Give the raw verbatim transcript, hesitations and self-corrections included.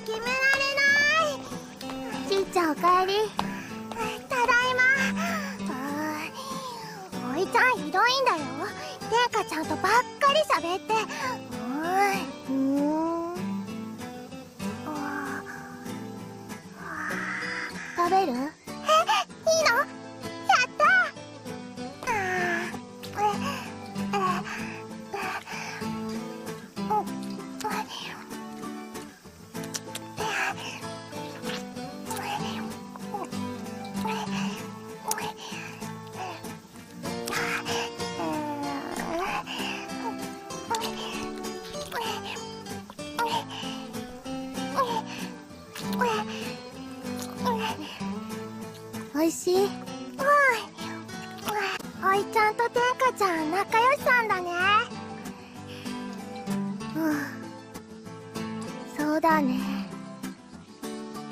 決められない。ちいちゃんおかえり。ただいま。おいちゃんひどいんだよ。天下ちゃんとばっかり喋って。うーん。食べる？え、いいの？やったおいしい？うん。おいちゃんと天下ちゃん仲良しさんだね。うん、そうだね。